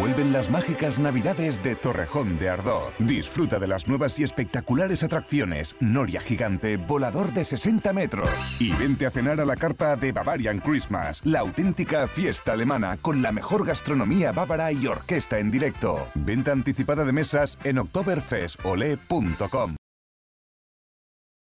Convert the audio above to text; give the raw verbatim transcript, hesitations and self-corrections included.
Vuelven las mágicas navidades de Torrejón de Ardoz. Disfruta de las nuevas y espectaculares atracciones Noria Gigante, volador de sesenta metros. Y vente a cenar a la carpa de Bavarian Christmas, la auténtica fiesta alemana con la mejor gastronomía bávara y orquesta en directo. Venta anticipada de mesas en oktoberfestole punto com.